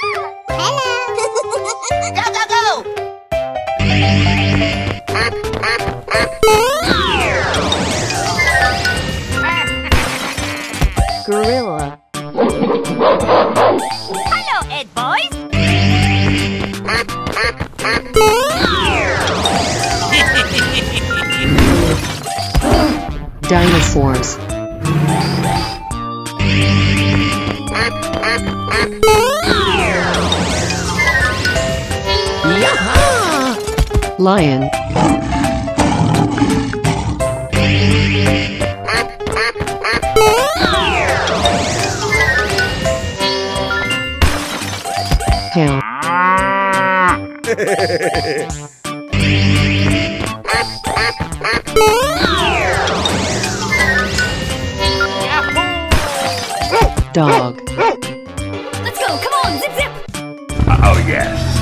Go, go, go! Gorilla. Hello, Ed boys! Dinosaurs. Yaha! Lion. Hell. Dog. Let's go, come on, zip zip! Oh yes.